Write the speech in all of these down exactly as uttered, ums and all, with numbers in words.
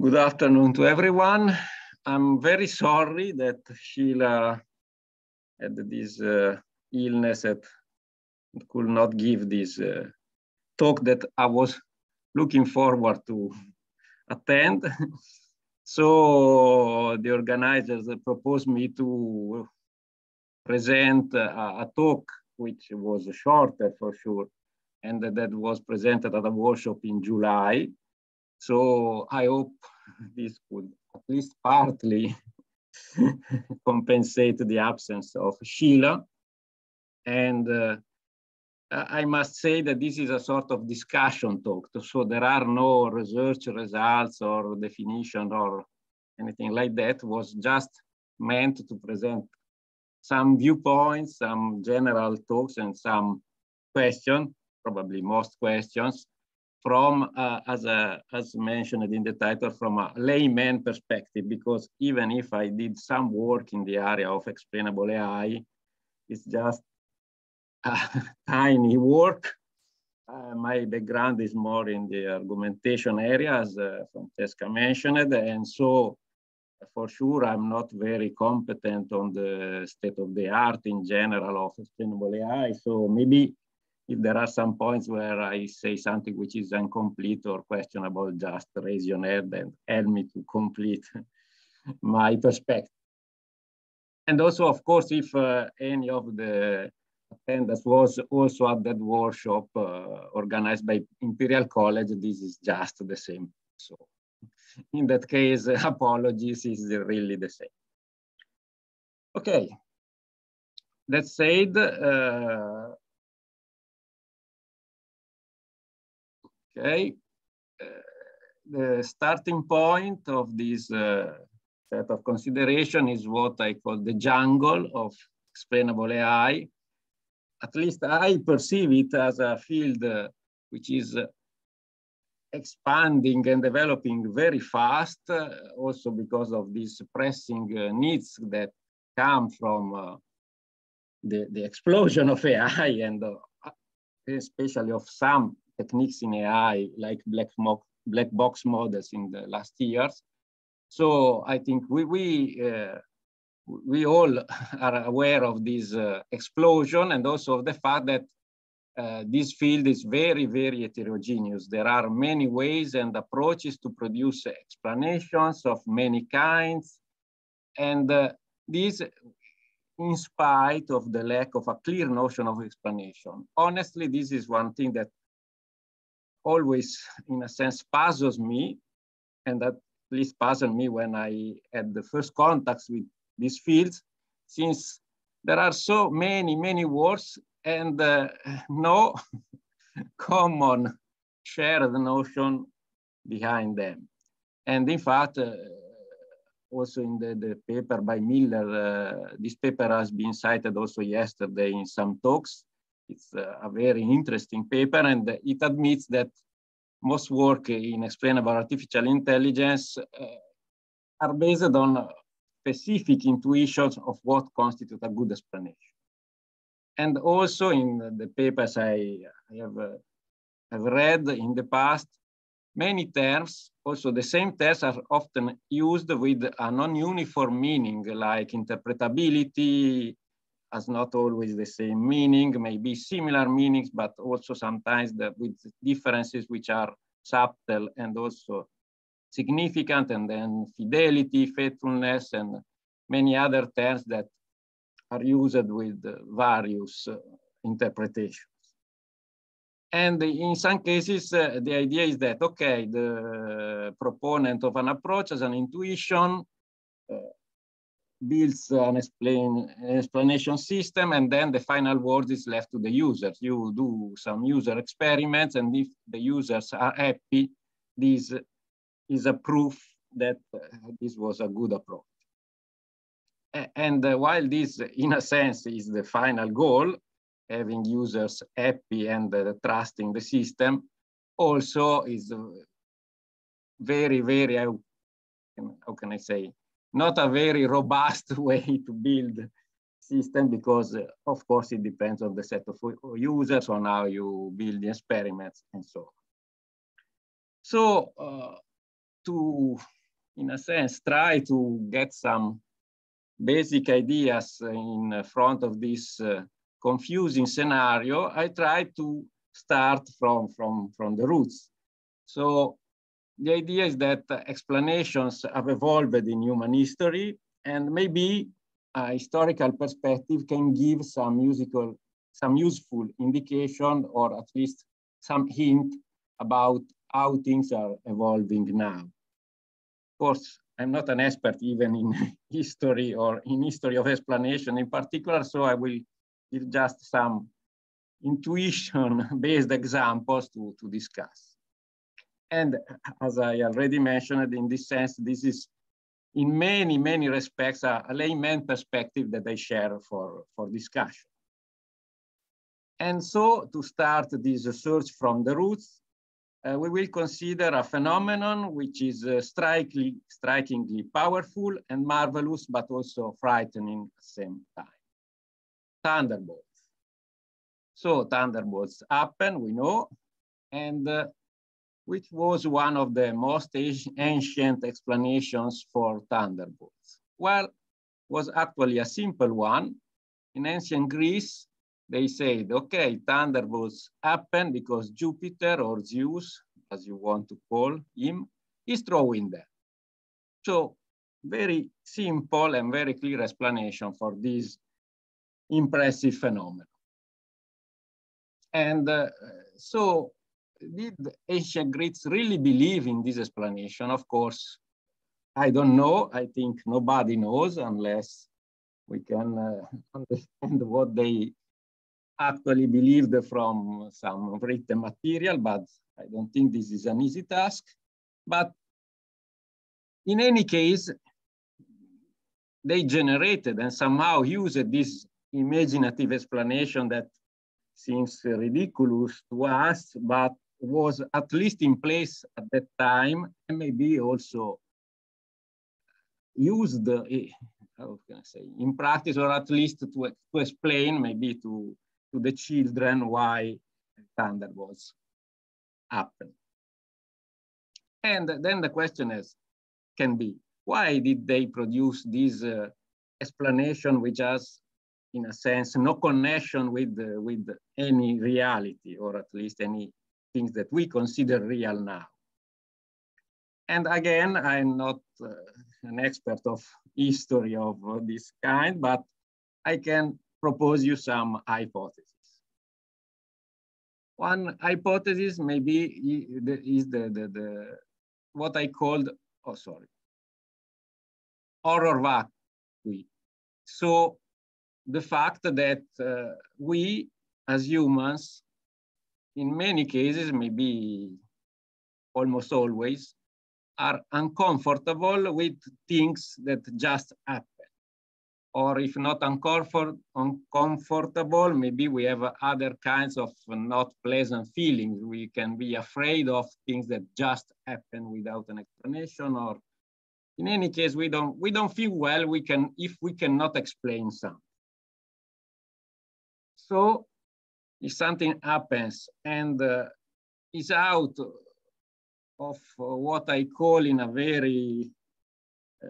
Good afternoon to everyone. I'm very sorry that Sheila had this uh, illness that could not give this uh, talk that I was looking forward to attend. So the organizers proposed me to present a, a talk which was shorter for sure, and that was presented at a workshop in July. So I hope this could at least partly compensate the absence of Sheila. And uh, I must say that this is a sort of discussion talk. So there are no research results or definition or anything like that. It was just meant to present some viewpoints, some general talks and some questions, probably most questions, from, uh, as, a, as mentioned in the title, from a layman perspective, because even if I did some work in the area of explainable A I, it's just a tiny work. Uh, my background is more in the argumentation area, as uh, Francesca mentioned, and so for sure I'm not very competent on the state of the art in general of explainable A I, so maybe if there are some points where I say something which is incomplete or questionable, just raise your hand and help me to complete my perspective. And also, of course, if uh, any of the attendants was also at that workshop uh, organized by Imperial College, this is just the same. So in that case, apologies, is really the same. Okay, that said, uh, okay, uh, the starting point of this uh, set of consideration is what I call the jungle of explainable A I. At least I perceive it as a field uh, which is uh, expanding and developing very fast, uh, also because of these pressing uh, needs that come from uh, the, the explosion of A I and uh, especially of some techniques in A I, like black, black box models in the last years. So I think we, we, uh, we all are aware of this uh, explosion and also of the fact that uh, this field is very, very heterogeneous. There are many ways and approaches to produce explanations of many kinds. And uh, this, in spite of the lack of a clear notion of explanation. Honestly, this is one thing that always, in a sense, puzzles me, and that at least puzzled me when I had the first contacts with these fields, since there are so many, many words and uh, no common shared notion behind them. And in fact, uh, also in the, the paper by Miller, uh, this paper has been cited also yesterday in some talks. It's uh, a very interesting paper, and it admits that most work in explainable artificial intelligence uh, are based on specific intuitions of what constitutes a good explanation. And also in the papers I, I have, uh, have read in the past, many terms, also the same terms, are often used with a non-uniform meaning, like interpretability has not always the same meaning, maybe similar meanings, but also sometimes the, with differences which are subtle and also significant, and then fidelity, faithfulness, and many other terms that are used with various uh, interpretations. And in some cases, uh, the idea is that, okay, the proponent of an approach has an intuition, uh, builds an, explain, an explanation system, and then the final word is left to the users. You do some user experiments, and if the users are happy, this is a proof that uh, this was a good approach. And uh, while this, in a sense, is the final goal, having users happy and uh, trusting the system, also is uh, very, very, how can I say, not a very robust way to build system, because uh, of course it depends on the set of users, on how you build the experiments and so on. So uh, to, in a sense, try to get some basic ideas in front of this uh, confusing scenario, I try to start from, from, from the roots. So the idea is that uh, explanations have evolved in human history, and maybe a historical perspective can give some musical, some useful indication, or at least some hint about how things are evolving now. Of course, I'm not an expert even in history or in history of explanation in particular, so I will give just some intuition-based examples to, to discuss. And as I already mentioned, in this sense, this is in many, many respects a, a layman perspective that I share for, for discussion. And so to start this search from the roots, uh, we will consider a phenomenon which is uh, strikingly, strikingly powerful and marvelous, but also frightening at the same time. Thunderbolts. So thunderbolts happen, we know, and uh, which was one of the most ancient explanations for thunderbolts? Well, was actually a simple one. In ancient Greece, they said, okay, thunderbolts happen because Jupiter or Zeus, as you want to call him, is throwing them. So very simple and very clear explanation for this impressive phenomenon. And uh, so did ancient Greeks really believe in this explanation? Of course, I don't know. I think nobody knows unless we can uh, understand what they actually believed from some written material, but I don't think this is an easy task. But in any case, they generated and somehow used this imaginative explanation that seems ridiculous to us, but was at least in place at that time, and maybe also used, uh, how can I say, in practice, or at least to, to explain maybe to, to the children why thunderbolts happen. And then the question is, can be, why did they produce this uh, explanation which has, in a sense, no connection with, uh, with any reality, or at least any things that we consider real now? And again, I'm not uh, an expert of history of uh, this kind, but I can propose you some hypotheses. One hypothesis maybe is the, the, the what I called, oh, sorry, horror vacui. So the fact that uh, we as humans, in many cases, maybe almost always, are uncomfortable with things that just happen. Or if not uncomfort, uncomfortable, maybe we have other kinds of not pleasant feelings. We can be afraid of things that just happen without an explanation, or in any case, we don't, we don't feel well we can, if we cannot explain something. So if something happens and uh, is out of uh, what I call in a very uh,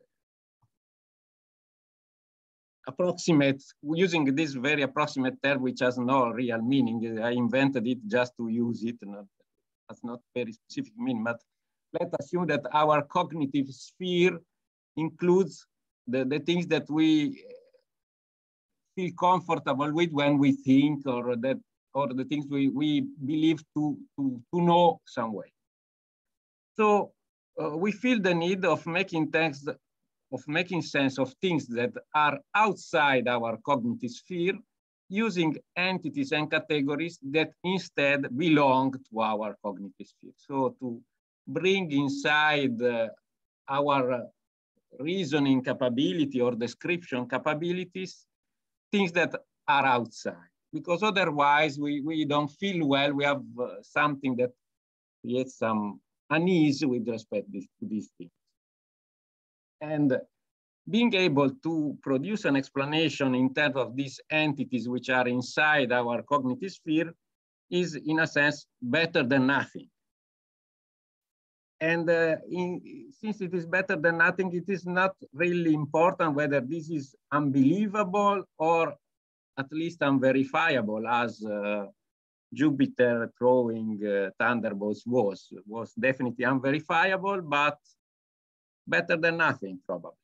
approximate, using this very approximate term, which has no real meaning. I invented it just to use it. Not, that's not very specific meaning, but let's assume that our cognitive sphere includes the, the things that we feel comfortable with when we think, or that, or the things we, we believe to, to, to know some way. So uh, we feel the need of making text, of making sense of things that are outside our cognitive sphere, using entities and categories that instead belong to our cognitive sphere. So to bring inside uh, our reasoning capability or description capabilities, things that are outside, because otherwise we, we don't feel well. We have uh, something that creates some unease with respect to these things. And being able to produce an explanation in terms of these entities which are inside our cognitive sphere is, in a sense, better than nothing. And uh, in, since it is better than nothing, it is not really important whether this is unbelievable or at least unverifiable, as uh, Jupiter throwing uh, thunderbolts was. Was definitely unverifiable, but better than nothing, probably.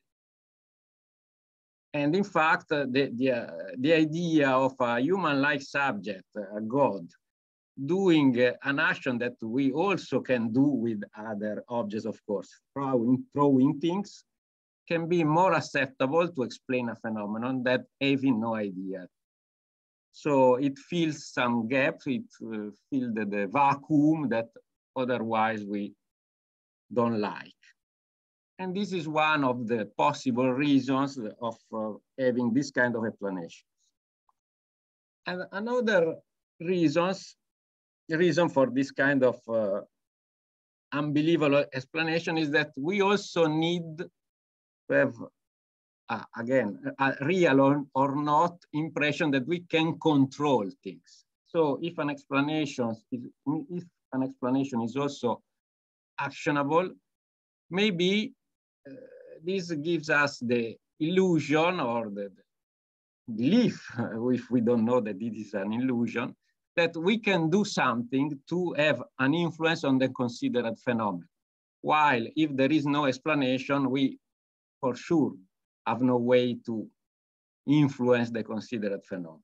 And in fact, uh, the, the, uh, the idea of a human-like subject, a god, doing uh, an action that we also can do with other objects, of course, throwing, throwing things, can be more acceptable to explain a phenomenon that having no idea. So it fills some gaps, it uh, fills the, the vacuum that otherwise we don't like. And this is one of the possible reasons of uh, having this kind of explanation. And another reasons, reason for this kind of uh, unbelievable explanation is that we also need to have, uh, again, a real or, or not impression that we can control things. So if an explanation is, if an explanation is also actionable, maybe uh, this gives us the illusion or the, the belief, if we don't know that it is an illusion, that we can do something to have an influence on the considered phenomenon. While if there is no explanation, we for sure have no way to influence the considered phenomenon.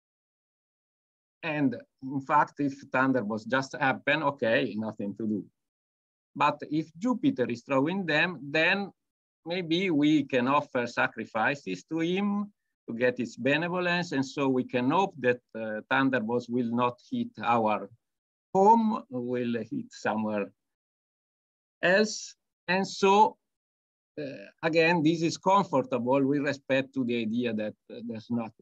And in fact, if thunderbolts just happen, okay, nothing to do. But if Jupiter is throwing them, then maybe we can offer sacrifices to him to get his benevolence. And so we can hope that uh, thunderbolts will not hit our home, will hit somewhere else. And so, uh, again, this is comfortable with respect to the idea that uh, there's nothing.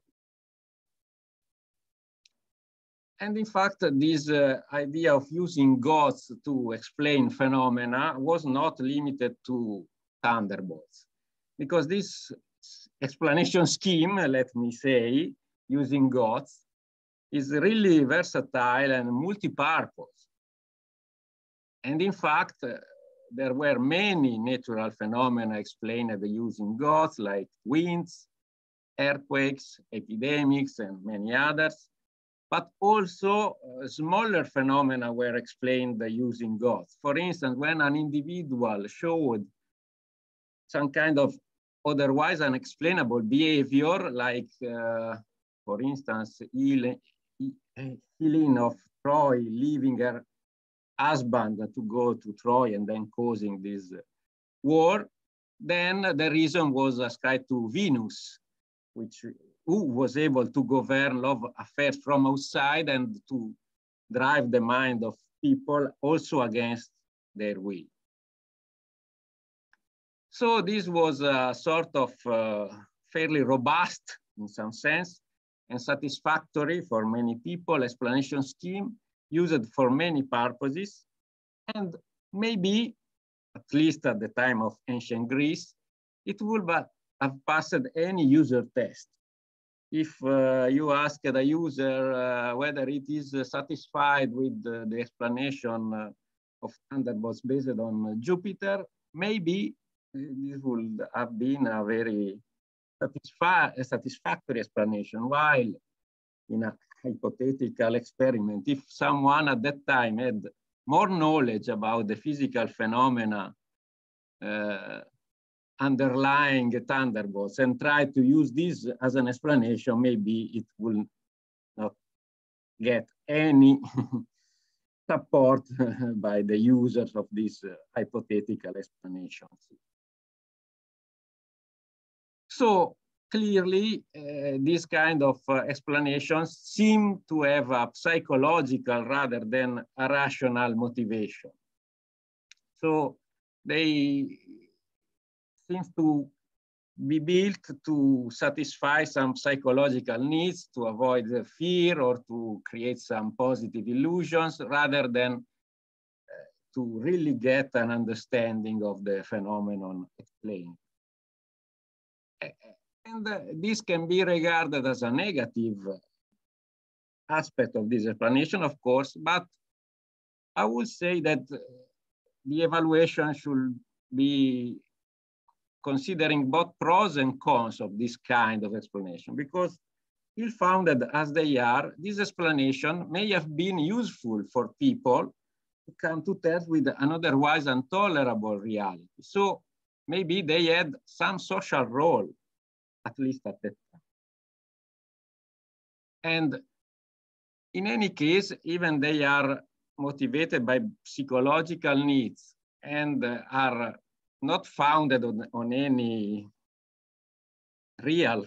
And in fact, this uh, idea of using gods to explain phenomena was not limited to thunderbolts, because this explanation scheme, let me say, using gods, is really versatile and multi-purpose. And in fact, uh, there were many natural phenomena explained using gods, like winds, earthquakes, epidemics, and many others. But also uh, smaller phenomena were explained using gods. For instance, when an individual showed some kind of otherwise unexplainable behavior, like, uh, for instance, Helene of Troy leaving her husband to go to Troy and then causing this war, then the reason was ascribed to Venus, which who was able to govern love affairs from outside and to drive the mind of people also against their will. So this was a sort of uh, fairly robust, in some sense, and satisfactory for many people explanation scheme used for many purposes. And maybe, at least at the time of ancient Greece, it would have passed any user test. If uh, you ask the user uh, whether it is uh, satisfied with uh, the explanation uh, of thunderbolts based on Jupiter, maybe this would have been a very satisfa a satisfactory explanation. While in a hypothetical experiment, if someone at that time had more knowledge about the physical phenomena uh, underlying thunderbolts and try to use this as an explanation, maybe it will not get any support by the users of these uh, hypothetical explanations. So clearly, uh, this kind of uh, explanations seem to have a psychological rather than a rational motivation. So they seem to be built to satisfy some psychological needs, to avoid the fear or to create some positive illusions, rather than uh, to really get an understanding of the phenomenon explained. And uh, this can be regarded as a negative aspect of this explanation, of course, but I would say that the evaluation should be considering both pros and cons of this kind of explanation, because ill-founded as they are, this explanation may have been useful for people to come to terms with an otherwise intolerable reality. So maybe they had some social role, at least at that time. And in any case, even they are motivated by psychological needs and are not founded on, on any real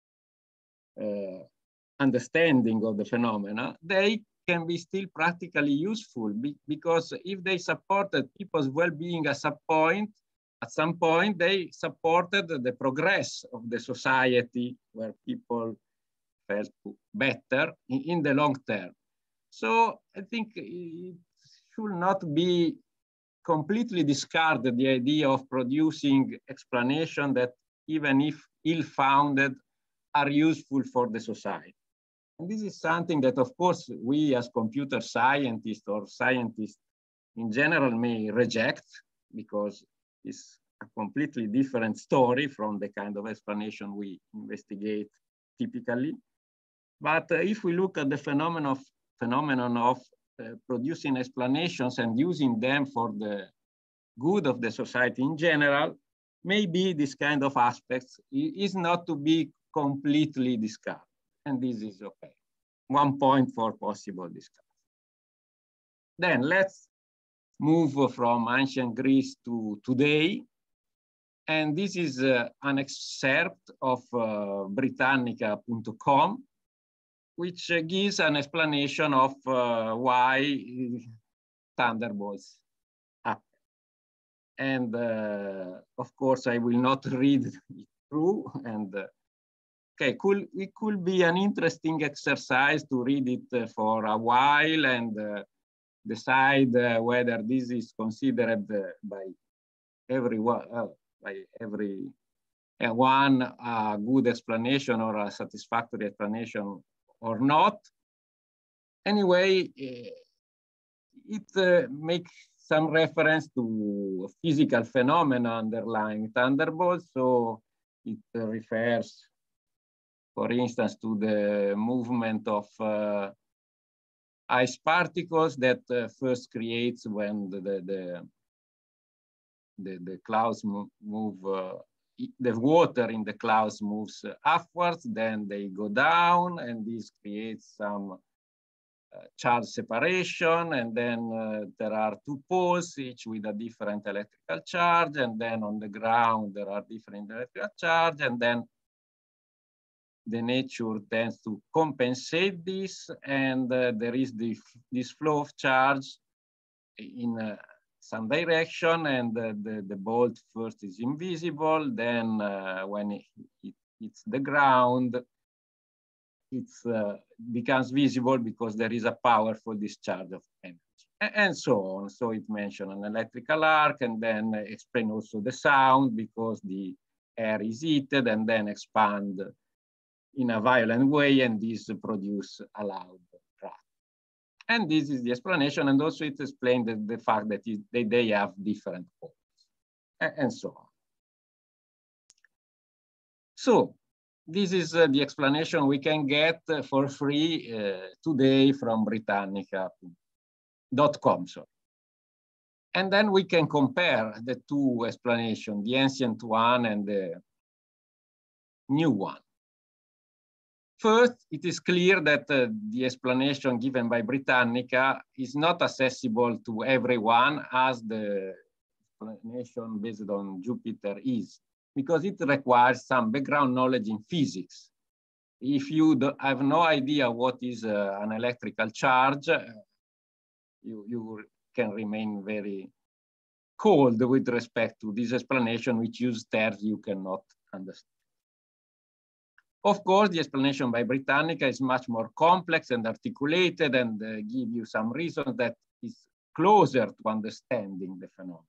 uh, understanding of the phenomena, they can be still practically useful be, because if they supported people's well-being at some point, at some point they supported the progress of the society where people felt better in, in the long term. So I think it should not be completely discarded the idea of producing explanation that even if ill-founded are useful for the society. And this is something that, of course, we as computer scientists or scientists in general may reject, because it's a completely different story from the kind of explanation we investigate typically. But uh, if we look at the phenomenon of, phenomenon of uh, producing explanations and using them for the good of the society in general, maybe this kind of aspects is not to be completely discarded. And this is okay. One point for possible discussion. Then let's move from ancient Greece to today. And this is uh, an excerpt of uh, Britannica dot com, which uh, gives an explanation of uh, why Thunderbolts happen. And uh, of course, I will not read it through. And uh, okay, could, it could be an interesting exercise to read it uh, for a while and uh, decide uh, whether this is considered uh, by everyone, uh, by every uh, one a good explanation or a satisfactory explanation or not. Anyway, uh, it uh, makes some reference to physical phenomena underlying thunderbolts. So it uh, refers, for instance, to the movement of uh, ice particles that uh, first creates when the, the, the, the, the clouds move, move uh, the water in the clouds moves upwards, then they go down, and this creates some uh, charge separation, and then uh, there are two poles, each with a different electrical charge, and then on the ground there are different electrical charge, and then the nature tends to compensate this, and uh, there is the, this flow of charge in uh, some direction, and uh, the, the bolt first is invisible, then uh, when it, it hits the ground, it uh, becomes visible because there is a powerful discharge of energy, and, and so on. So it mentioned an electrical arc, and then explain also the sound because the air is heated and then expand in a violent way, and this produce a loud crash. And this is the explanation, and also it explained the, the fact that it, they, they have different poles, and, and so on. So this is uh, the explanation we can get uh, for free uh, today from Britannica dot com. Sorry. And then we can compare the two explanations, the ancient one and the new one. First, it is clear that uh, the explanation given by Britannica is not accessible to everyone as the explanation based on Jupiter is, because it requires some background knowledge in physics. If you do, have no idea what is uh, an electrical charge, uh, you, you can remain very cold with respect to this explanation, which uses terms you cannot understand. Of course, the explanation by Britannica is much more complex and articulated, and uh, give you some reasons that is closer to understanding the phenomenon.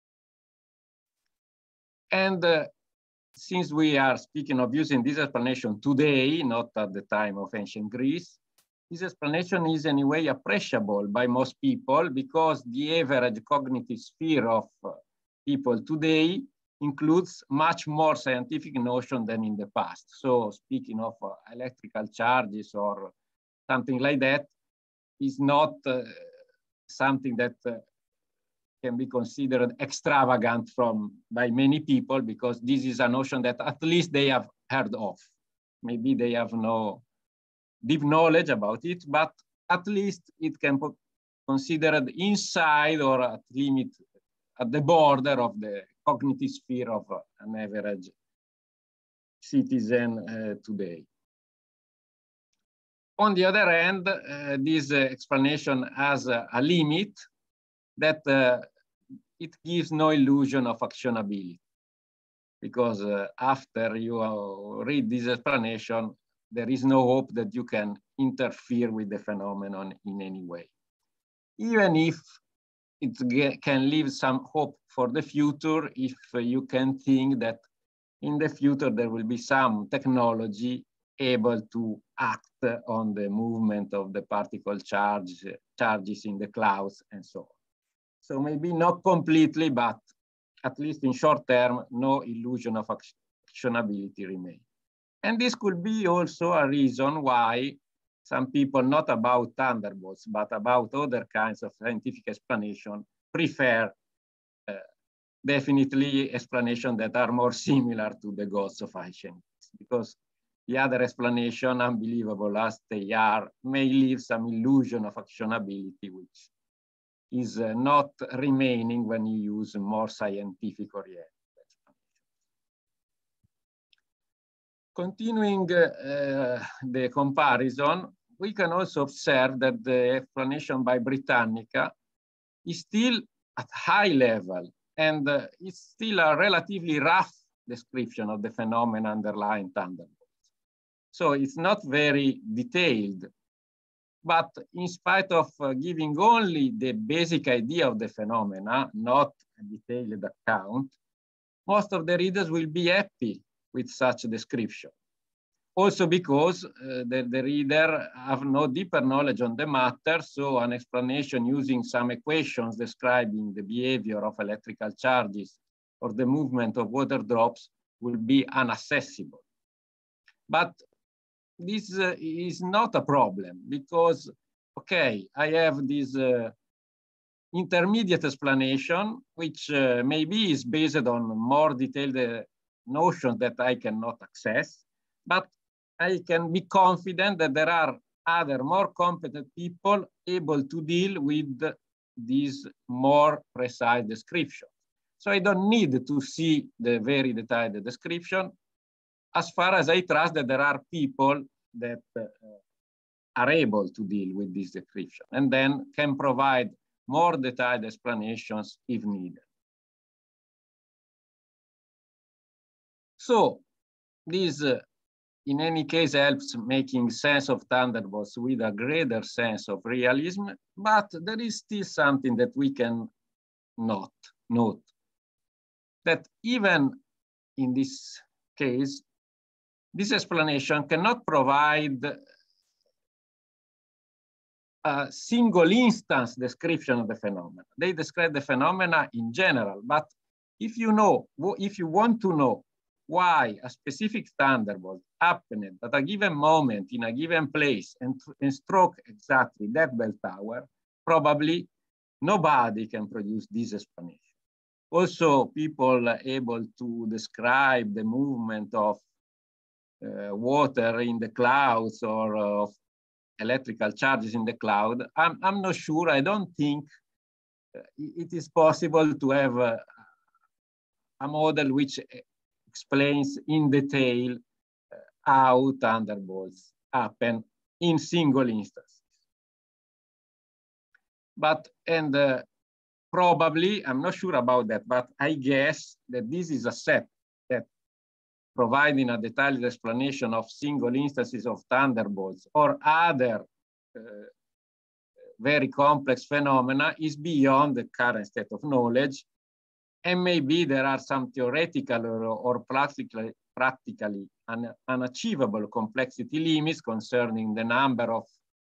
And uh, since we are speaking of using this explanation today, not at the time of ancient Greece, this explanation is anyway appreciable by most people because the average cognitive sphere of uh, people today includes much more scientific notion than in the past. So speaking of uh, electrical charges or something like that is not uh, something that uh, can be considered extravagant from by many people, because this is a notion that at least they have heard of. Maybe they have no deep knowledge about it, but at least it can be considered inside or at limit at the border of the cognitive sphere of uh, an average citizen uh, today. On the other hand, uh, this uh, explanation has uh, a limit that uh, it gives no illusion of actionability, because uh, after you uh, read this explanation, there is no hope that you can interfere with the phenomenon in any way. Even if it can leave some hope for the future, if uh, you can think that in the future there will be some technology able to act on the movement of the particle charge, charges in the clouds and so on. So maybe not completely, but at least in short term, no illusion of actionability remains. And this could be also a reason why some people, not about thunderbolts, but about other kinds of scientific explanation, prefer uh, definitely explanations that are more similar to the goals of Einstein, because the other explanation, unbelievable as they are, may leave some illusion of actionability, which is uh, not remaining when you use more scientific oriented explanations. Continuing uh, the comparison, we can also observe that the explanation by Britannica is still at high level, and uh, it's still a relatively rough description of the phenomena underlying thunderbolts. So it's not very detailed, but in spite of uh, giving only the basic idea of the phenomena, not a detailed account, most of the readers will be happy with such a description. Also because uh, the, the reader have no deeper knowledge on the matter, so an explanation using some equations describing the behavior of electrical charges or the movement of water drops will be inaccessible. But this uh, is not a problem because, okay, I have this uh, intermediate explanation, which uh, maybe is based on more detailed uh, notions that I cannot access, but I can be confident that there are other more competent people able to deal with this more precise description. So I don't need to see the very detailed description, as far as I trust that there are people that uh, are able to deal with this description and then can provide more detailed explanations if needed. So this, uh, in any case, helps making sense of thunderbolts with a greater sense of realism, but there is still something that we can note, note that even in this case, this explanation cannot provide a single instance description of the phenomena. They describe the phenomena in general, but if you know, if you want to know why a specific thunderbolt happened at a given moment in a given place and, and struck exactly that bell tower, probably nobody can produce this explanation. Also, people able to describe the movement of uh, water in the clouds or of electrical charges in the cloud, I'm, I'm not sure, I don't think it is possible to have a, a model which explains in detail uh, how thunderbolts happen in single instances. But, and uh, probably, I'm not sure about that, but I guess that this is a set that providing a detailed explanation of single instances of thunderbolts or other uh, very complex phenomena is beyond the current state of knowledge. And maybe there are some theoretical or, or practically, practically un, unachievable complexity limits concerning the number of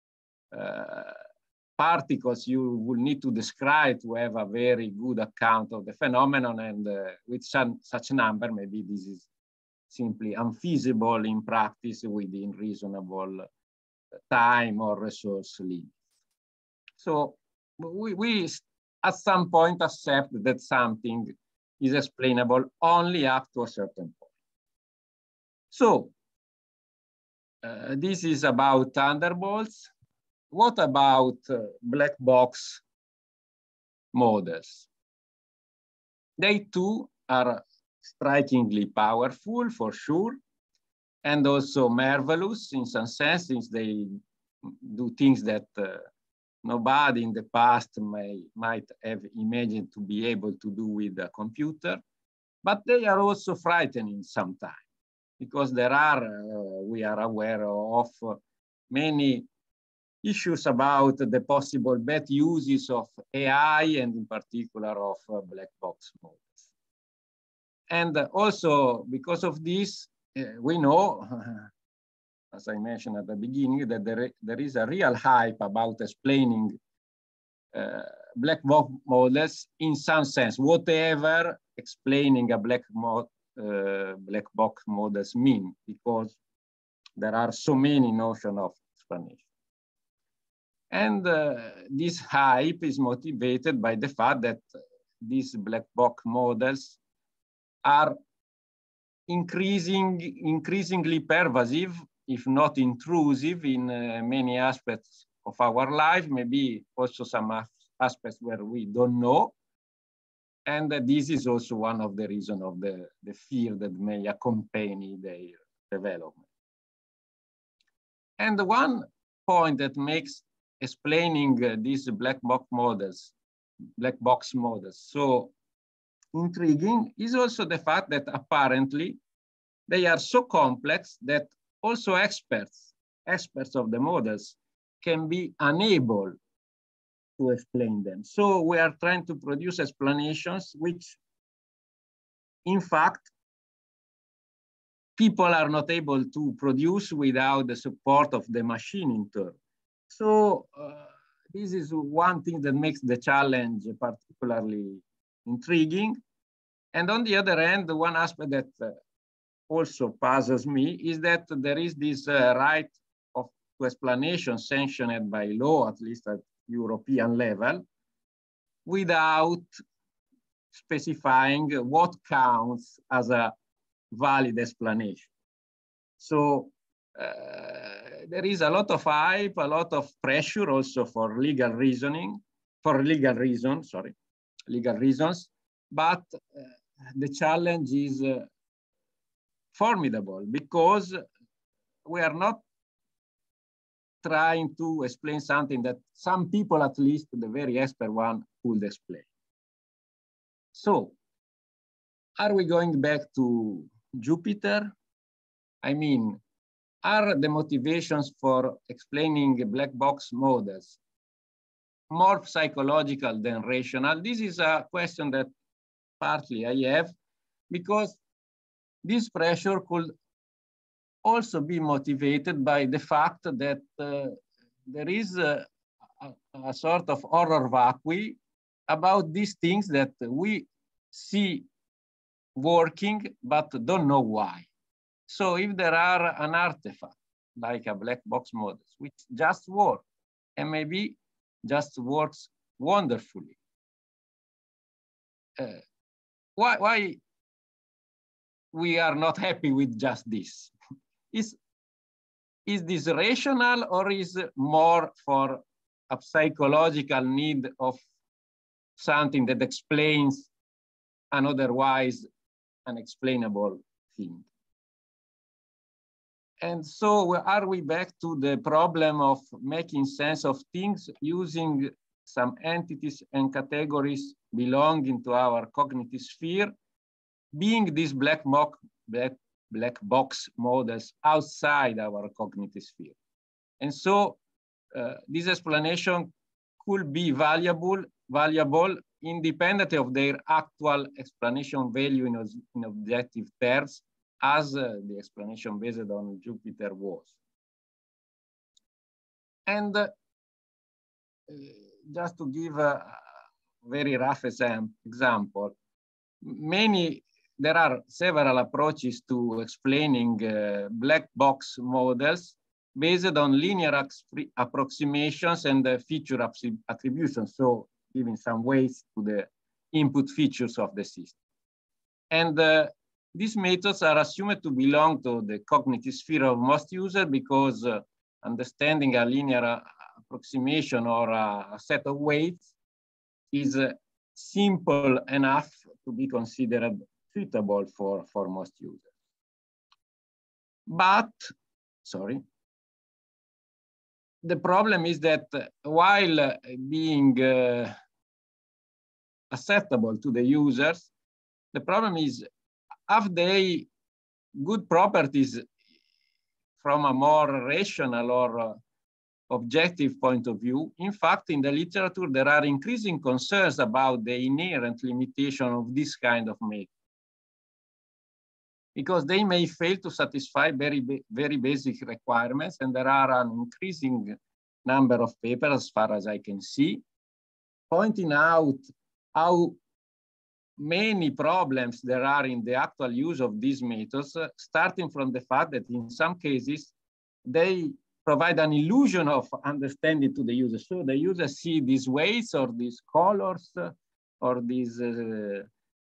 uh, particles you will need to describe to have a very good account of the phenomenon, and uh, with some, such number, maybe this is simply unfeasible in practice within reasonable time or resource limits. So we, we at some point accept that something is explainable only up to a certain point. So uh, this is about thunderbolts. What about uh, black box models? They too are strikingly powerful for sure, and also marvelous in some sense, since they do things that uh, nobody in the past may, might have imagined to be able to do with a computer. But they are also frightening sometimes, because there are, uh, we are aware of uh, many issues about the possible bad uses of A I, and in particular of uh, black box models. And uh, also because of this, uh, we know, as I mentioned at the beginning, that there, there is a real hype about explaining uh, black box models in some sense, whatever explaining a black, mo uh, black box models mean, because there are so many notions of explanation. And uh, this hype is motivated by the fact that these black box models are increasing, increasingly pervasive, if not intrusive, in uh, many aspects of our life, maybe also some aspects where we don't know. And uh, this is also one of the reasons of the, the fear that may accompany their development. And one point that makes explaining uh, these black box models, black box models so intriguing is also the fact that apparently they are so complex that also experts, experts of the models can be unable to explain them. So we are trying to produce explanations which, in fact, people are not able to produce without the support of the machine in turn. So uh, this is one thing that makes the challenge particularly intriguing. And on the other hand, the one aspect that uh, also puzzles me is that there is this uh, right of explanation sanctioned by law, at least at European level, without specifying what counts as a valid explanation. So uh, there is a lot of hype, a lot of pressure also for legal reasoning, for legal reasons, sorry, legal reasons, but uh, the challenge is uh, formidable, because we are not trying to explain something that some people, at least the very expert one, could explain. So are we going back to Jupiter? I mean, are the motivations for explaining black box models more psychological than rational? This is a question that partly I have, because this pressure could also be motivated by the fact that uh, there is a, a, a sort of horror vacui about these things that we see working but don't know why. So if there are an artifact like a black box model which just works and maybe just works wonderfully, uh, why, why we are not happy with just this? Is, is this rational, or is it more for a psychological need of something that explains an otherwise unexplainable thing? And so are we back to the problem of making sense of things using some entities and categories belonging to our cognitive sphere, being these black, black, black box models outside our cognitive sphere? And so uh, this explanation could be valuable, valuable independent of their actual explanation value in, in objective terms, as uh, the explanation based on Jupiter was. And uh, just to give a very rough example, many, there are several approaches to explaining uh, black box models based on linear approximations and the feature attribution, so giving some weights to the input features of the system. And uh, these methods are assumed to belong to the cognitive sphere of most users because uh, understanding a linear approximation or a, a set of weights is uh, simple enough to be considered suitable for, for most users. But, sorry, the problem is that while being uh, acceptable to the users, the problem is, have they good properties from a more rational or uh, objective point of view? In fact, in the literature, there are increasing concerns about the inherent limitation of this kind of method, because they may fail to satisfy very, very basic requirements, and there are an increasing number of papers, as far as I can see, pointing out how many problems there are in the actual use of these methods, uh, starting from the fact that in some cases, they provide an illusion of understanding to the user. So the user see these weights or these colors uh, or these uh,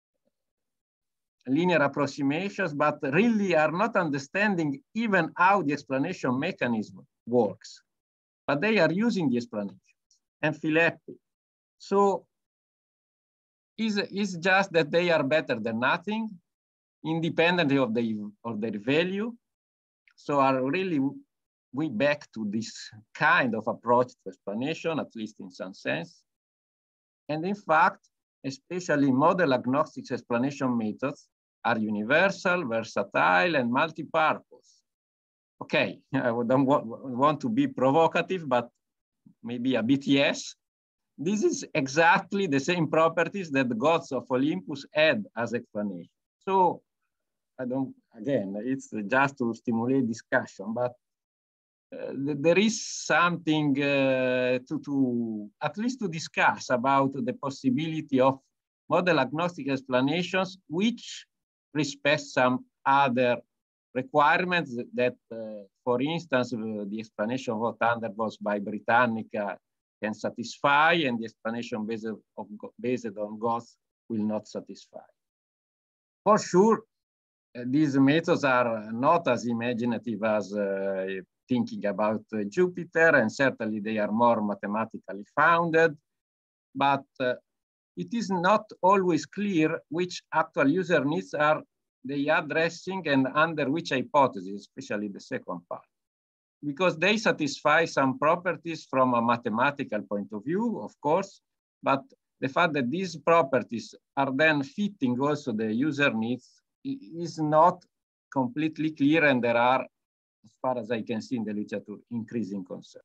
linear approximations, but really are not understanding even how the explanation mechanism works. But they are using the explanation and feel happy. So is is just that they are better than nothing, independently of, the, of their value. So are really we back to this kind of approach to explanation, at least in some sense. And in fact, especially model agnostic explanation methods are universal, versatile, and multi-purpose. Okay, I don't want, want to be provocative, but maybe a bit yes. This is exactly the same properties that the gods of Olympus had as explanation. So I don't, again, it's just to stimulate discussion, but uh, there is something uh, to, to, at least to discuss about the possibility of model agnostic explanations, which respect some other requirements that, uh, for instance, uh, the explanation of Thunderbolts by Britannica can satisfy, and the explanation based, of, based on gods will not satisfy. For sure, uh, these methods are not as imaginative as uh, thinking about uh, Jupiter, and certainly they are more mathematically founded, but uh, it is not always clear which actual user needs are they addressing and under which hypothesis, especially the second part, because they satisfy some properties from a mathematical point of view, of course, but the fact that these properties are then fitting also the user needs is not completely clear, and there are, as far as I can see in the literature, increasing concerns.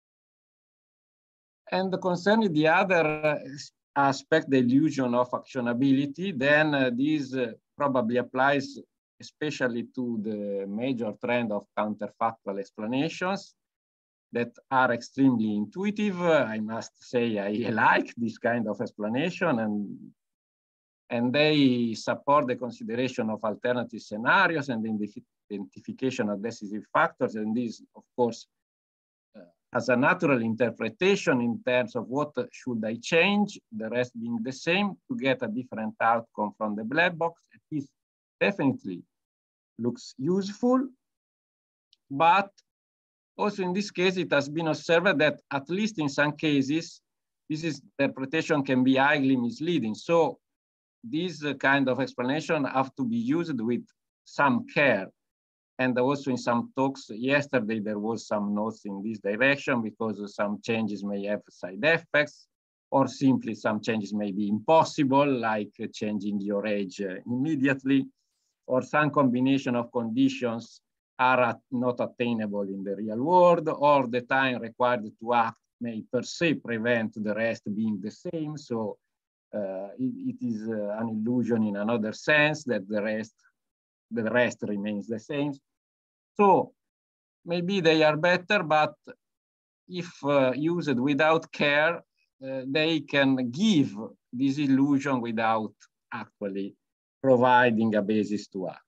And concerning the other aspect, the illusion of actionability, then uh, this uh, probably applies especially to the major trend of counterfactual explanations that are extremely intuitive. Uh, I must say I like this kind of explanation, and, and they support the consideration of alternative scenarios and the identification of decisive factors. And this, of course, uh, as a natural interpretation in terms of what should I change, the rest being the same, to get a different outcome from the black box. It is definitely looks useful, but also in this case, it has been observed that at least in some cases, this is, interpretation can be highly misleading. So these kind of explanation have to be used with some care. And also in some talks yesterday, there was some notes in this direction, because some changes may have side effects, or simply some changes may be impossible, like changing your age immediately, or some combination of conditions are not attainable in the real world, or the time required to act may per se prevent the rest being the same. So uh, it, it is uh, an illusion in another sense that the rest, the rest remains the same. So maybe they are better, but if uh, used without care, uh, they can give this illusion without actually providing a basis to act.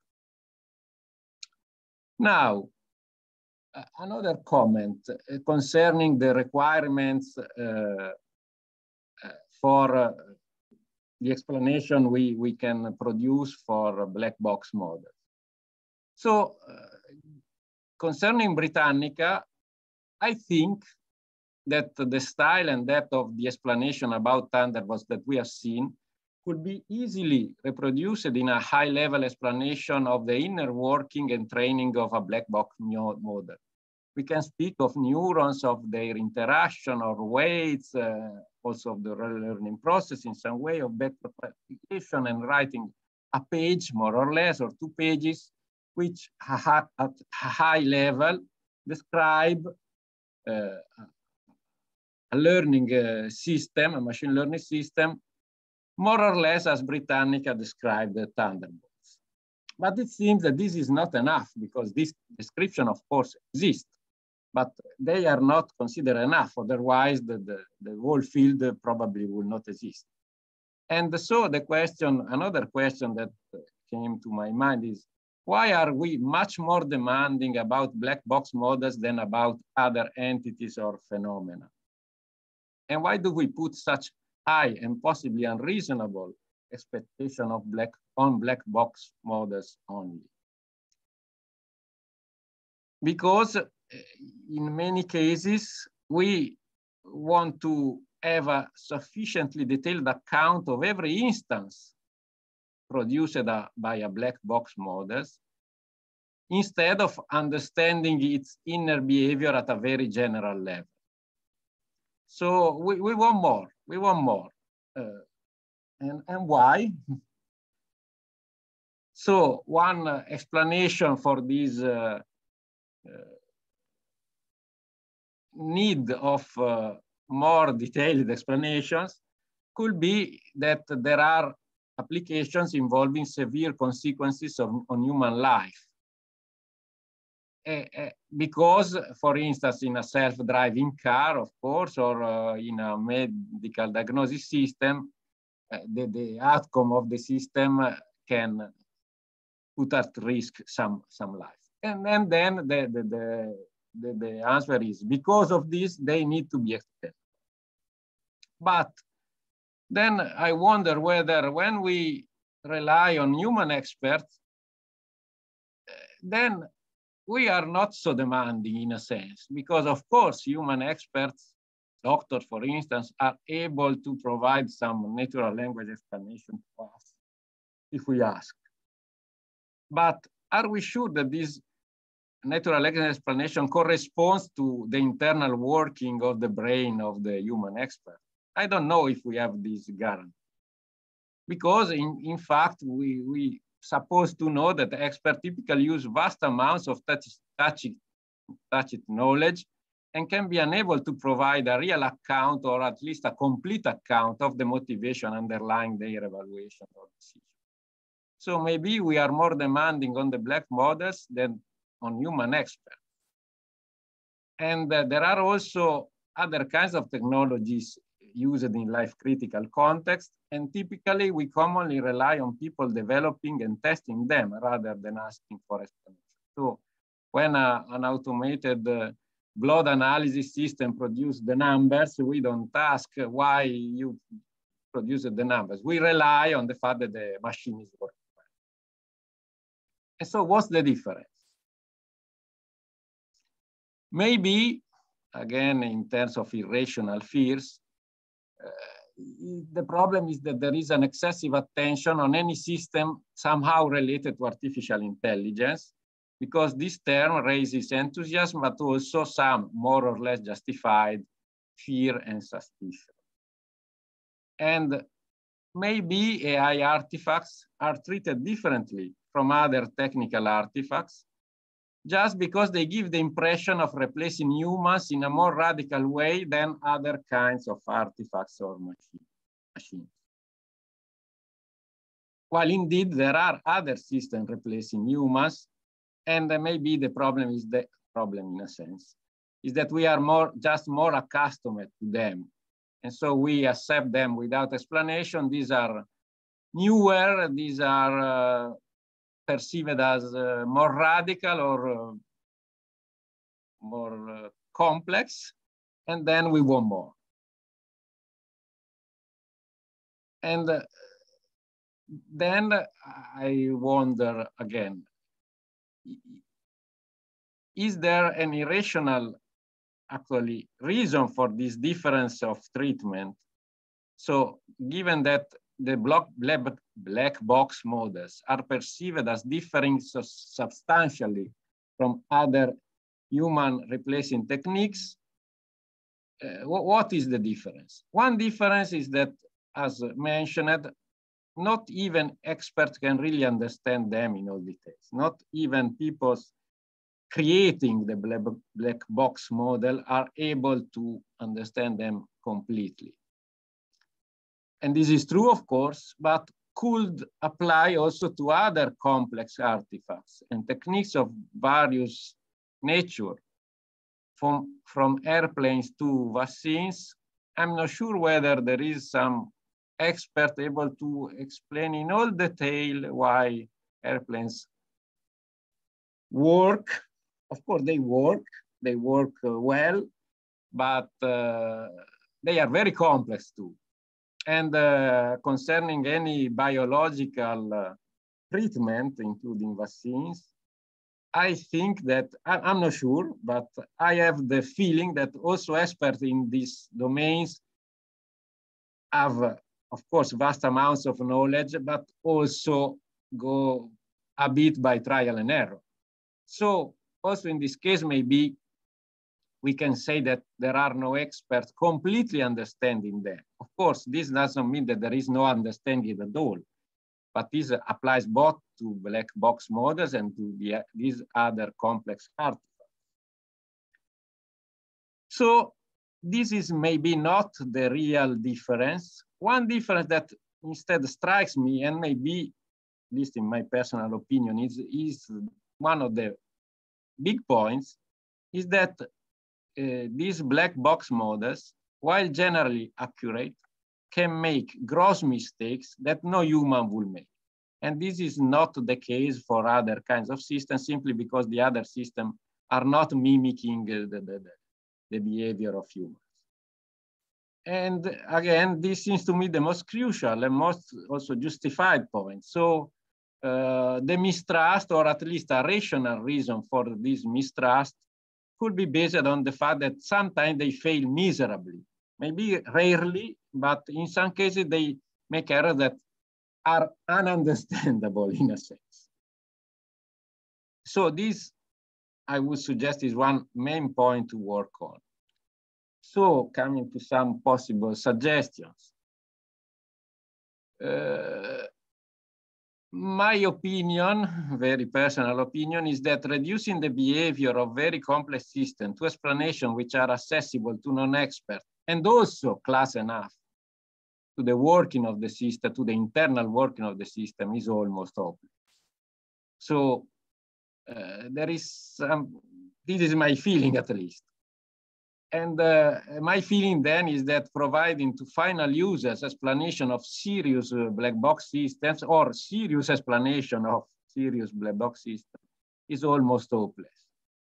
Now, uh, another comment uh, concerning the requirements uh, uh, for uh, the explanation we, we can produce for a black box model. So, uh, concerning Britannica, I think that the style and depth of the explanation about Thunderbolts that we have seen could be easily reproduced in a high-level explanation of the inner working and training of a black box model. We can speak of neurons, of their interaction or weights, uh, also of the learning process in some way of better application, and writing a page more or less or two pages, which at a high level describe uh, a learning uh, system, a machine learning system, more or less as Britannica described the Thunderbolts. But it seems that this is not enough, because this description, of course, exists, but they are not considered enough. Otherwise, the, the, the whole field probably will not exist. And so the question, another question that came to my mind is, why are we much more demanding about black box models than about other entities or phenomena? And why do we put such high and possibly unreasonable expectation of black on black box models only? Because in many cases, we want to have a sufficiently detailed account of every instance produced by a black box models, instead of understanding its inner behavior at a very general level. So we, we want more, we want more. Uh, and, and why? So one uh, explanation for this uh, uh, need of uh, more detailed explanations could be that there are applications involving severe consequences of, on human life. Uh, uh, because, for instance, in a self-driving car, of course, or uh, in a medical diagnosis system, uh, the, the outcome of the system can put at risk some, some life. And, and then the, the, the, the, the answer is, because of this, they need to be extended. But then I wonder whether when we rely on human experts, then we are not so demanding in a sense, because of course, human experts, doctors, for instance, are able to provide some natural language explanation to us if we ask. But are we sure that this natural language explanation corresponds to the internal working of the brain of the human expert? I don't know if we have this guarantee. Because in, in fact, we, we supposed to know that experts typically use vast amounts of touch, touch, touch knowledge and can be unable to provide a real account, or at least a complete account, of the motivation underlying their evaluation or decision. So maybe we are more demanding on the black models than on human experts. And uh, there are also other kinds of technologies used in life-critical context, and typically we commonly rely on people developing and testing them rather than asking for explanation. So when a, an automated uh, blood analysis system produces the numbers, we don't ask why you produced the numbers. We rely on the fact that the machine is working. And so what's the difference? Maybe, again, in terms of irrational fears, uh, the problem is that there is an excessive attention on any system somehow related to artificial intelligence, because this term raises enthusiasm, but also some more or less justified fear and suspicion. And maybe A I artifacts are treated differently from other technical artifacts, just because they give the impression of replacing humans in a more radical way than other kinds of artifacts or machines. While indeed there are other systems replacing humans, and maybe the problem is the problem in a sense, is that we are more just more accustomed to them. And so we accept them without explanation. These are newer, these are uh, perceived as uh, more radical or uh, more uh, complex, and then we want more. And uh, then I wonder again, is there an irrational actually reason for this difference of treatment? So given that the block, black box models are perceived as differing so substantially from other human replacing techniques, uh, what is the difference? One difference is that, as mentioned, not even experts can really understand them in all details. Not even people creating the black box model are able to understand them completely. And this is true, of course, but could apply also to other complex artifacts and techniques of various nature, from, from airplanes to vaccines. I'm not sure whether there is some expert able to explain in all detail why airplanes work. Of course, they work, they work uh, well, but uh, they are very complex too. And uh, concerning any biological uh, treatment, including vaccines, I think that, I, I'm not sure, but I have the feeling that also experts in these domains have, uh, of course, vast amounts of knowledge, but also go a bit by trial and error. So also in this case, maybe we can say that there are no experts completely understanding them. Of course, this doesn't mean that there is no understanding at all, but this applies both to black box models and to the, these other complex artifacts. So this is maybe not the real difference. One difference that instead strikes me, and maybe, at least in my personal opinion, is, is one of the big points, is that Uh, these black box models, while generally accurate, can make gross mistakes that no human will make. And this is not the case for other kinds of systems, simply because the other systems are not mimicking uh, the, the, the behavior of humans. And again, this seems to me the most crucial and most also justified point. So uh, the mistrust, or at least a rational reason for this mistrust, could be based on the fact that sometimes they fail miserably, maybe rarely, but in some cases they make errors that are ununderstandable in a sense. So this, I would suggest, is one main point to work on. So coming to some possible suggestions. Uh, My opinion, very personal opinion, is that reducing the behavior of very complex systems to explanations which are accessible to non-experts and also close enough to the working of the system, to the internal working of the system, is almost hopeless. So uh, there is some, this is my feeling at least. And uh, my feeling then is that providing to final users explanation of serious uh, black box systems or serious explanation of serious black box systems is almost hopeless.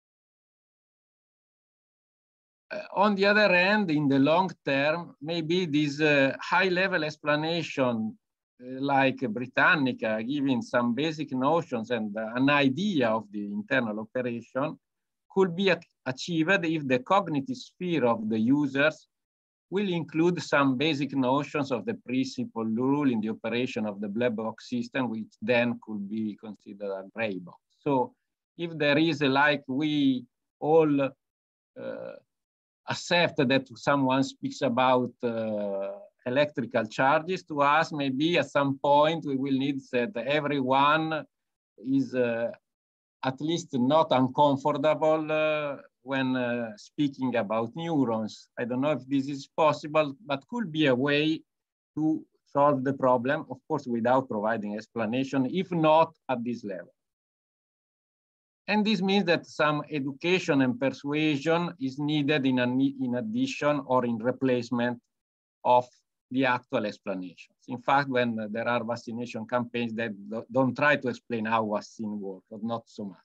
Uh, on the other hand, in the long term, maybe this uh, high level explanation uh, like Britannica, giving some basic notions and uh, an idea of the internal operation, could be achieved if the cognitive sphere of the users will include some basic notions of the principal rule in the operation of the black box system, which then could be considered a gray box. So if there is a, like we all uh, accept that someone speaks about uh, electrical charges to us, maybe at some point we will need that everyone is uh, at least not uncomfortable uh, when uh, speaking about neurons. I don't know if this is possible, but could be a way to solve the problem, of course, without providing explanation, if not at this level. And this means that some education and persuasion is needed in, a, in addition or in replacement of the actual explanations. In fact, when there are vaccination campaigns that don't try to explain how vaccine works, but not so much.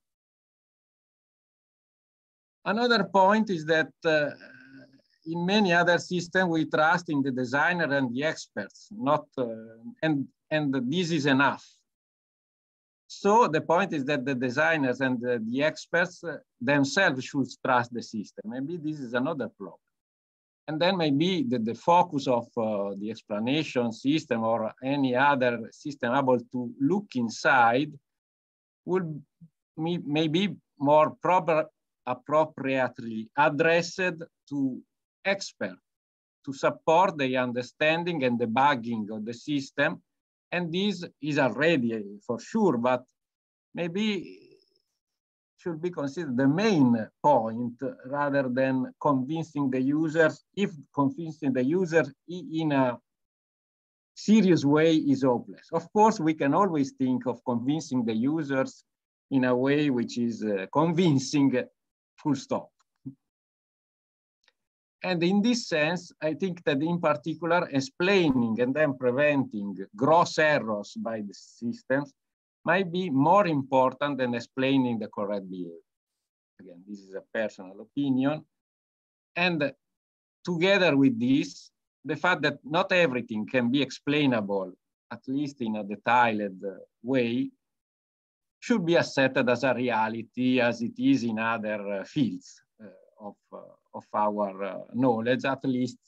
Another point is that uh, in many other systems, we trust in the designer and the experts, not, uh, and, and this is enough. So the point is that the designers and the, the experts uh, themselves should trust the system. Maybe this is another problem. And then maybe the, the focus of uh, the explanation system or any other system able to look inside will be maybe more proper, appropriately addressed to experts to support the understanding and debugging of the system. And this is already for sure, but maybe should be considered the main point rather than convincing the users, if convincing the users in a serious way is hopeless. Of course, we can always think of convincing the users in a way which is uh, convincing, full stop. And in this sense, I think that in particular, explaining and then preventing gross errors by the systems might be more important than explaining the correct behavior. Again, this is a personal opinion. And together with this, the fact that not everything can be explainable, at least in a detailed way, should be accepted as a reality as it is in other uh, fields uh, of, uh, of our uh, knowledge, at least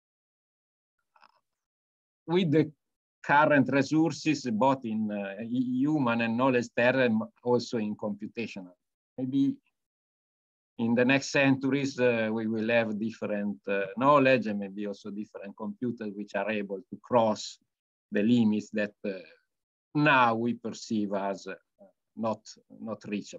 with the current resources, both in uh, human and knowledge term, also in computational. Maybe in the next centuries, uh, we will have different uh, knowledge and maybe also different computers which are able to cross the limits that uh, now we perceive as uh, not, not reachable.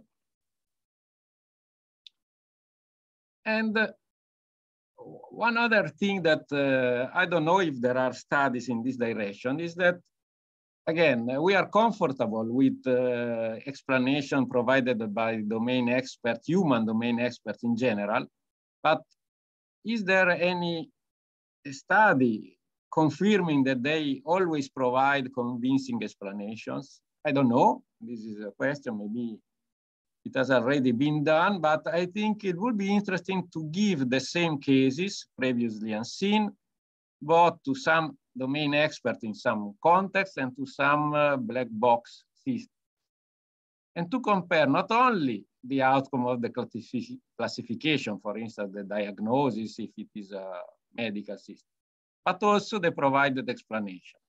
And uh, one other thing that uh, I don't know if there are studies in this direction is that, again, we are comfortable with uh, explanation provided by domain experts, human domain experts in general, but is there any study confirming that they always provide convincing explanations? I don't know. This is a question, maybe it has already been done, but I think it would be interesting to give the same cases previously unseen, both to some domain expert in some context and to some uh, black box system. And to compare not only the outcome of the classific classification, for instance, the diagnosis, if it is a medical system, but also the provided explanation.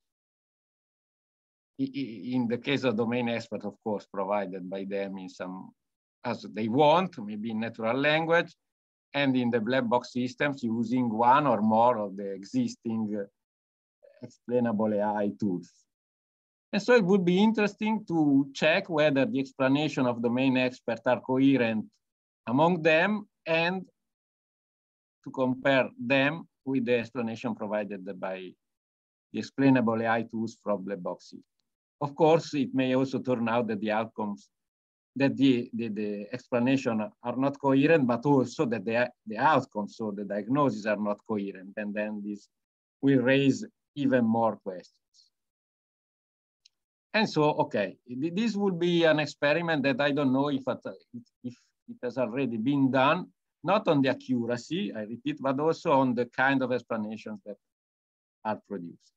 In the case of domain expert, of course, provided by them in some, as they want, maybe in natural language, and in the black box systems using one or more of the existing uh, explainable A I tools. And so it would be interesting to check whether the explanation of domain experts are coherent among them and to compare them with the explanation provided by the explainable A I tools from black box systems. Of course, it may also turn out that the outcomes, that the, the, the explanation are not coherent, but also that the, the outcomes, so the diagnosis are not coherent. And then this will raise even more questions. And so, okay, this would be an experiment that I don't know if it, if it has already been done, not on the accuracy, I repeat, but also on the kind of explanations that are produced.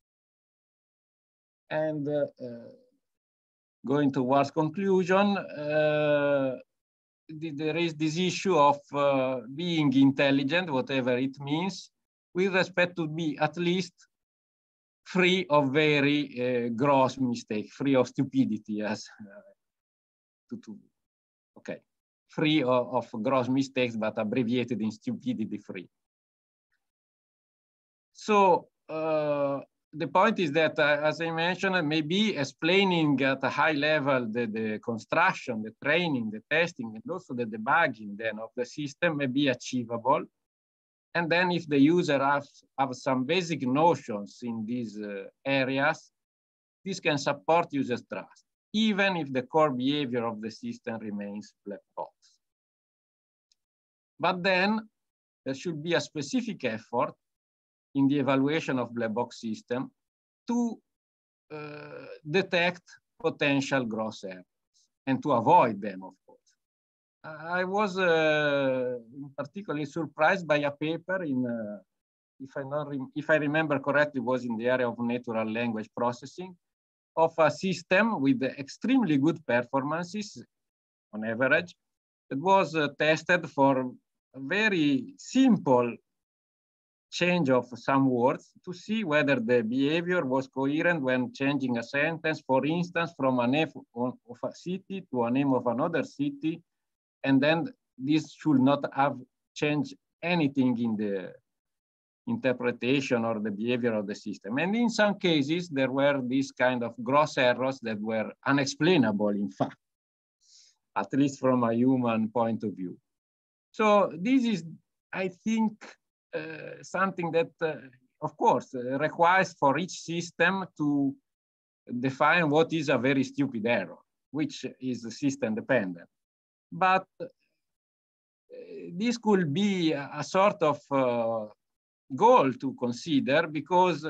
And uh, uh, going towards conclusion, uh, there is this issue of uh, being intelligent, whatever it means, with respect to be at least free of very uh, gross mistake, free of stupidity, as uh, to, to, okay, free of, of gross mistakes, but abbreviated in stupidity free. So uh, the point is that, uh, as I mentioned, maybe explaining at a high level the, the construction, the training, the testing, and also the debugging then of the system may be achievable. And then if the user has have some basic notions in these uh, areas, this can support users' trust, even if the core behavior of the system remains black box. But then there should be a specific effort in the evaluation of black box system to uh, detect potential gross errors and to avoid them, of course. I was uh, particularly surprised by a paper in, uh, if, I not if I remember correctly, was in the area of natural language processing, of a system with extremely good performances on average. It was uh, tested for a very simple change of some words to see whether the behavior was coherent when changing a sentence, for instance, from a name of a city to a name of another city. And then this should not have changed anything in the interpretation or the behavior of the system. And in some cases, there were these kind of gross errors that were unexplainable, in fact, at least from a human point of view. So this is, I think, uh, something that, uh, of course, uh, requires for each system to define what is a very stupid error, which is system dependent. But uh, this could be a, a sort of uh, goal to consider, because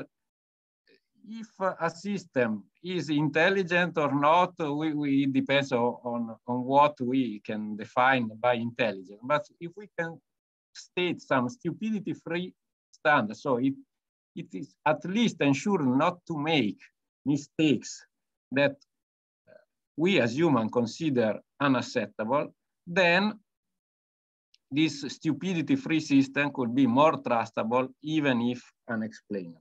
if a system is intelligent or not, we, we it depends on, on, on what we can define by intelligence. But if we can state some stupidity-free standard, so it, it is at least ensure not to make mistakes that we as humans consider unacceptable, then this stupidity-free system could be more trustable, even if unexplainable.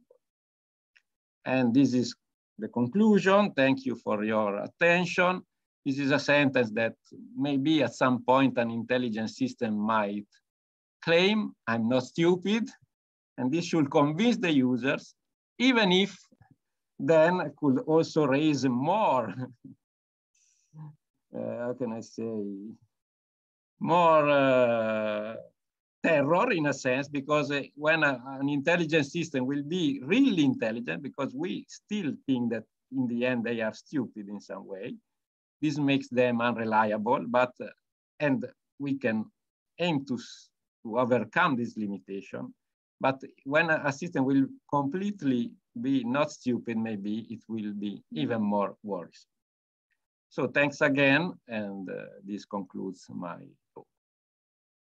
And this is the conclusion. Thank you for your attention. This is a sentence that maybe at some point an intelligent system might claim, I'm not stupid, and this should convince the users, even if then it could also raise more, uh, how can I say, more uh, terror in a sense, because uh, when a, an intelligent system will be really intelligent, because we still think that in the end they are stupid in some way, this makes them unreliable, but, uh, and we can aim to, to overcome this limitation. But when a, a system will completely be not stupid, maybe it will be even more worrisome. So thanks again, and uh, this concludes my